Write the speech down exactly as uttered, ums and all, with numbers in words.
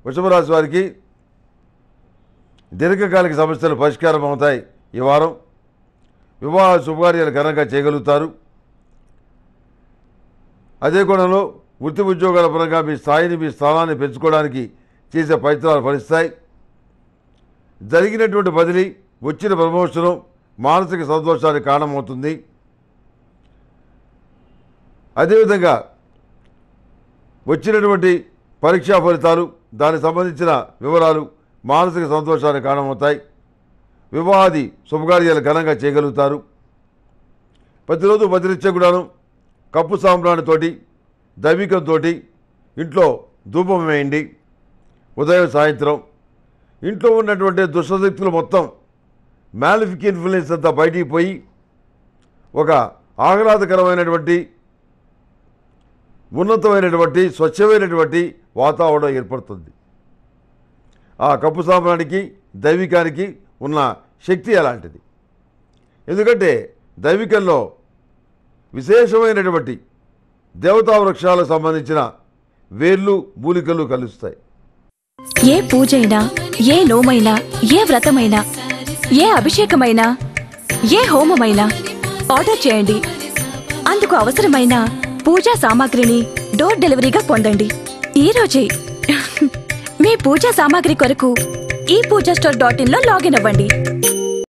వృషభ రాశి వారికి దీర్ఘకాలిక సమస్యలు పరిష్కారం అవుతాయి. ఈ వారం వివాహ శుభకార్యాలు ఘనంగా చేయగలుగుతారు. అదే కోణంలో వృత్తి ఉద్యోగాల పరంగా మీ స్థాయిని మీ స్థానాన్ని పెంచుకోవడానికి చేసే ప్రయత్నాలు ఫలిస్తాయి. జరిగినటువంటి బదిలీ వచ్చిన ప్రమోషను మానసిక సంతోషానికి కారణమవుతుంది. అదేవిధంగా వచ్చినటువంటి పరీక్షా ఫలితాలు దానికి సంబంధించిన వివరాలు మానసిక సంతోషానికి కారణమవుతాయి. వివాహాది శుభకార్యాలు ఘనంగా చేయగలుగుతారు. ప్రతిరోజు ప్రతినిత్యం కూడాను కప్పు సాంబ్రాణితోటి దైవికంతో ఇంట్లో ధూపం వేయండి. ఉదయం సాయంత్రం ఇంట్లో ఉన్నటువంటి దుష్టశక్తులు మొత్తం మ్యాలిఫిక్ ఇన్ఫ్లుయెన్స్ అంతా బయటికి పోయి ఒక ఆహ్లాదకరమైనటువంటి ఉన్నతమైనటువంటి స్వచ్ఛమైనటువంటి వాతావరణం ఏర్పడుతుంది. ఆ కప్పు సాంబ్రాణికి దైవికానికి ఉన్న శక్తి అలాంటిది. ఎందుకంటే దైవికంలో విశేషమైనటువంటి దేవతా వృక్షాలకు సంబంధించిన వేర్లు మూలికలు కలుస్తాయి. ఏ పూజైనా ఏ నోమైనా ఏ వ్రతమైనా ఏ అభిషేకమైనా ఏ హోమమైనా ఆర్డర్ చేయండి. అందుకు అవసరమైన పూజా సామాగ్రిని డోర్ డెలివరీగా పొందండి. ఈ రోజే మీ పూజా సామాగ్రి కొరకు ఈ పూజా స్టోర్ డాట్ ఇన్ లో లాగిన్ అవ్వండి.